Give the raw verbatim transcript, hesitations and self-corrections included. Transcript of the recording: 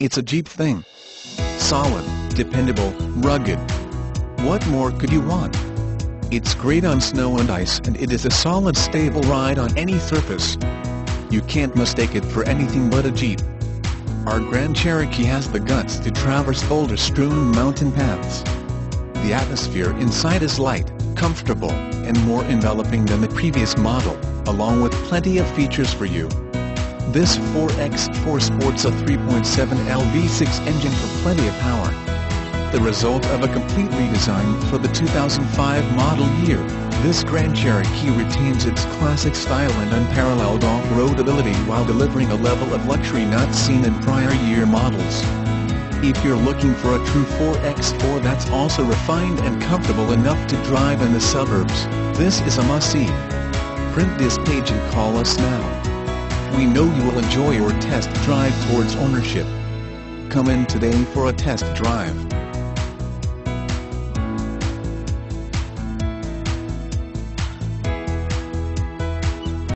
It's a Jeep thing. Solid, dependable, rugged. What more could you want? It's great on snow and ice, and it is a solid, stable ride on any surface. You can't mistake it for anything but a Jeep. Our Grand Cherokee has the guts to traverse boulder-strewn mountain paths. The atmosphere inside is light, comfortable, and more enveloping than the previous model, along with plenty of features for you. This four by four sports a three point seven liter V six engine for plenty of power. The result of a complete redesign for the two thousand five model year, this Grand Cherokee retains its classic style and unparalleled off-road ability while delivering a level of luxury not seen in prior year models. If you're looking for a true four by four that's also refined and comfortable enough to drive in the suburbs, this is a must-see. Print this page and call us now. We know you will enjoy your test drive towards ownership. Come in today for a test drive.